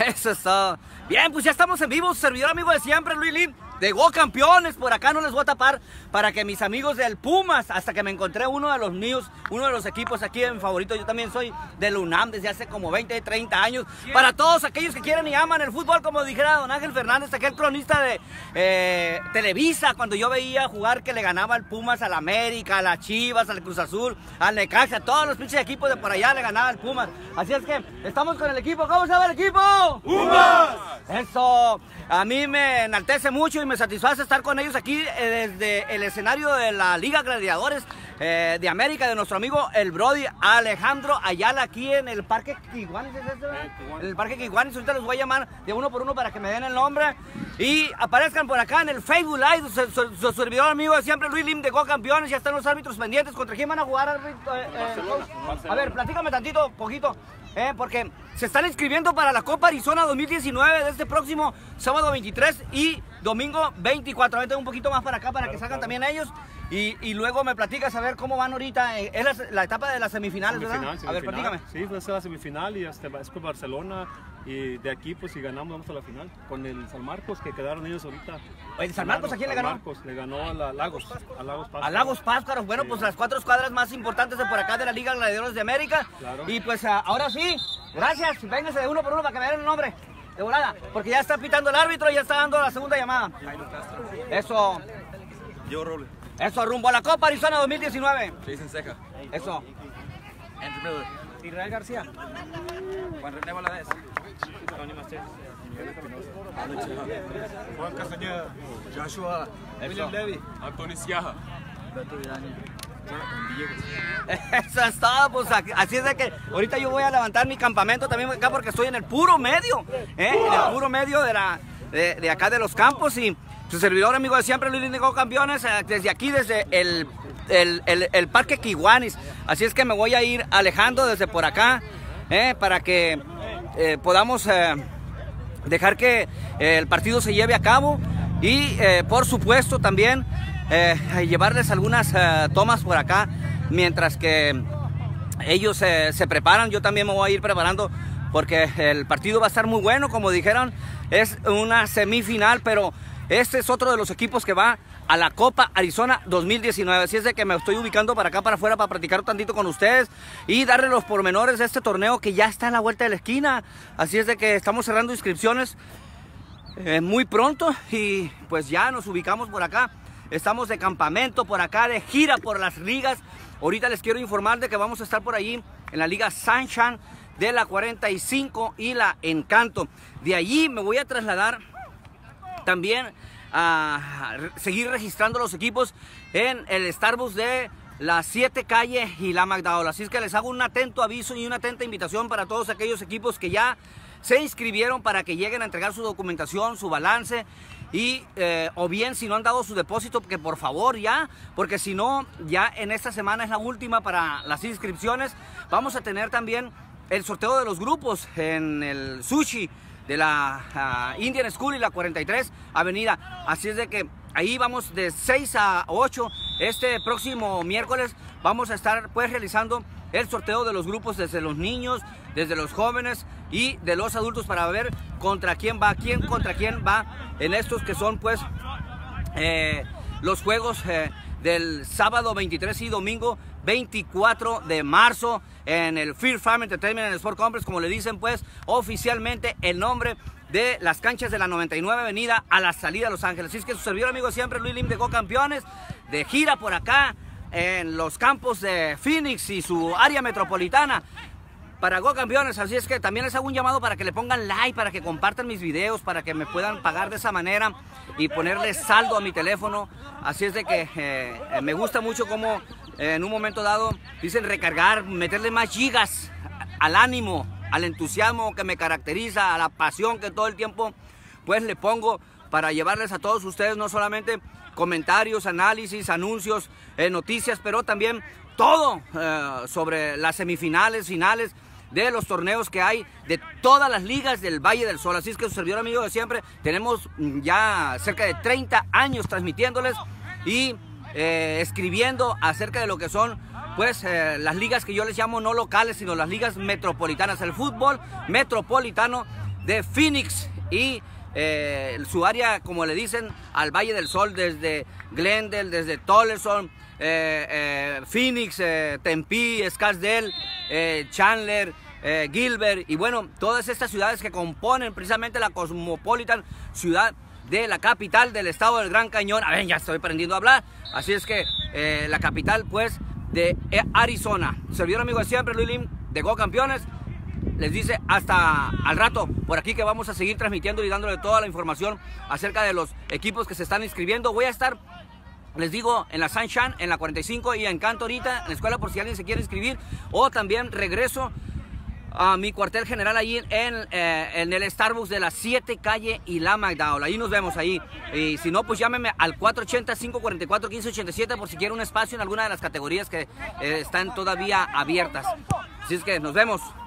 Eso es todo. Bien, pues ya estamos en vivo, su servidor amigo de siempre, Luis Lim, de Go Campeones. Por acá no les voy a tapar para que mis amigos del Pumas, hasta que me encontré uno de los míos, uno de los equipos aquí en favorito. Yo también soy del UNAM desde hace como 20, 30 años. Para todos aquellos que quieren y aman el fútbol, como dijera don Ángel Fernández, aquel cronista de Televisa, cuando yo veía jugar que le ganaba el Pumas al América, a las Chivas, al Cruz Azul, al Necaxa, a todos los pinches equipos de por allá le ganaba el Pumas. Así es que estamos con el equipo. ¿Cómo se llama el equipo? ¡Pumas! Eso, a mí me enaltece mucho y me satisface estar con ellos aquí desde el escenario de la Liga Gladiadores de América, de nuestro amigo el Brody Alejandro Ayala, aquí en el Parque Kiwanis. ¿Es eso? En el Parque Kiwanis. Ahorita los voy a llamar de uno por uno para que me den el nombre y aparezcan por acá en el Facebook Live. Su servidor amigo de siempre, Luis Lim, de Go Campeones. Ya están los árbitros pendientes. ¿Contra quién van a jugar? A ver, platícame tantito, poquito. Porque se están inscribiendo para la Copa Arizona 2019 de este próximo sábado 23 y domingo 24. Vete un poquito más para acá para que salgan también ellos y luego me platicas a ver cómo van ahorita. Es la etapa de las semifinales, ¿verdad? Semifinal. A ver, platícame. Sí, pues es la semifinal y es con Barcelona y de aquí pues si ganamos vamos a la final con el San Marcos, que quedaron ellos ahorita. ¿El San Marcos a quién le ganó? Marcos, le ganó a Lagos Pátzcuaro. A Lagos Pátzcuaro. Bueno, sí, pues las 4 escuadras más importantes de por acá de la Liga Gladiadores de América. Claro. Y pues ahora sí, gracias. Vénganse de uno por uno para que me den el nombre. De volada, porque ya está pitando el árbitro y ya está dando la segunda llamada. Eso. Diego Robles. Eso, rumbo a la Copa Arizona 2019. Jason Ceja. Eso. Andrew Miller. Israel García. Juan René Valadez. Tony Macías. Juan Castañeda. Joshua. William Levy. Antonio Ciaja. Beto Viraña. Eso es todo, pues así es de que ahorita yo voy a levantar mi campamento también acá porque estoy en el puro medio, en el puro medio de acá de los campos y su servidor amigo de siempre, Luis Lim, de Go Campeones, desde aquí, desde el Parque Kiwanis. Así es que me voy a ir alejando desde por acá para que podamos dejar que el partido se lleve a cabo y por supuesto también llevarles algunas tomas por acá mientras que ellos se preparan. Yo también me voy a ir preparando porque el partido va a estar muy bueno. Como dijeron, es una semifinal, pero este es otro de los equipos que va a la Copa Arizona 2019. Así es de que me estoy ubicando para acá, para afuera, para platicar un tantito con ustedes y darle los pormenores de este torneo que ya está en la vuelta de la esquina. Así es de que estamos cerrando inscripciones muy pronto y pues ya nos ubicamos por acá. Estamos de campamento por acá, de gira por las ligas. Ahorita les quiero informar de que vamos a estar por allí en la Liga Sunshine de la 45 y la Encanto. De allí me voy a trasladar también a seguir registrando los equipos en el Starbucks de la 7 Calle y la McDowell. Así es que les hago un atento aviso y una atenta invitación para todos aquellos equipos que ya se inscribieron para que lleguen a entregar su documentación, su balance y o bien si no han dado su depósito, que por favor ya, porque si no, ya en esta semana es la última para las inscripciones. Vamos a tener también el sorteo de los grupos en el Sushi de la Indian School y la 43 Avenida. Así es de que ahí vamos de 6 a 8. Este próximo miércoles vamos a estar pues realizando el sorteo de los grupos desde los niños, desde los jóvenes y de los adultos para ver contra quién va, contra quién va en estos que son pues los juegos del sábado 23 y domingo 24 de marzo en el Fear Farm Entertainment and Sport Complex, como le dicen pues oficialmente el nombre de las canchas de la 99 Avenida a la salida de Los Ángeles. Así es que su servidor amigo siempre, Luis Lim, de Go Campeones, de gira por acá en los campos de Phoenix y su área metropolitana para Go Campeones. Así es que también les hago un llamado para que le pongan like, para que compartan mis videos, para que me puedan pagar de esa manera y ponerle saldo a mi teléfono. Así es de que me gusta mucho cómo en un momento dado dicen recargar, meterle más gigas al ánimo, al entusiasmo que me caracteriza, a la pasión que todo el tiempo pues le pongo para llevarles a todos ustedes no solamente comentarios, análisis, anuncios, noticias, pero también todo sobre las semifinales, finales de los torneos que hay de todas las ligas del Valle del Sol. Así es que su servidor amigo de siempre, tenemos ya cerca de 30 años transmitiéndoles y escribiendo acerca de lo que son pues las ligas que yo les llamo no locales, sino las ligas metropolitanas, el fútbol metropolitano de Phoenix y su área, como le dicen, al Valle del Sol, desde Glendale, desde Tolleson, Phoenix, Tempe, Scottsdale, Chandler, Gilbert, y bueno, todas estas ciudades que componen precisamente la cosmopolitan ciudad de la capital del estado del Gran Cañón. A ver, ya estoy aprendiendo a hablar. Así es que la capital, pues, de Arizona. Servidor amigo de siempre, Luis Lim, de Go Campeones, les dice hasta al rato por aquí, que vamos a seguir transmitiendo y dándole toda la información acerca de los equipos que se están inscribiendo. Voy a estar, les digo, en la Sunshine, en la 45 y en Canto ahorita, en la escuela, por si alguien se quiere inscribir. O también regreso a mi cuartel general ahí en el Starbucks de la 7 calle y la McDowell. Ahí nos vemos ahí. Y si no, pues llámeme al 480-544-1587 por si quiere un espacio en alguna de las categorías que están todavía abiertas. Así es que nos vemos.